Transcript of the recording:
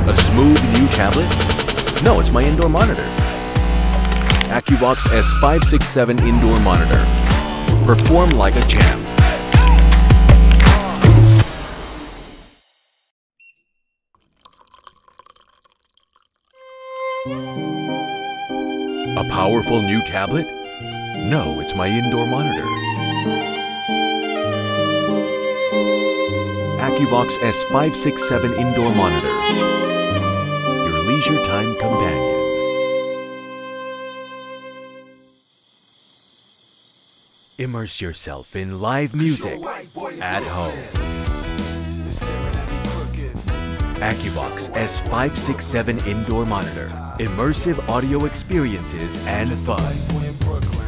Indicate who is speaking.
Speaker 1: A smooth new tablet? No, it's my indoor monitor. Akuvox S567 indoor monitor. Perform like a champ. A powerful new tablet? No, it's my indoor monitor. Akuvox S567 indoor monitor. Your leisure time companion. Immerse yourself in live music at home. Akuvox S567 indoor monitor. Immersive audio experiences and fun.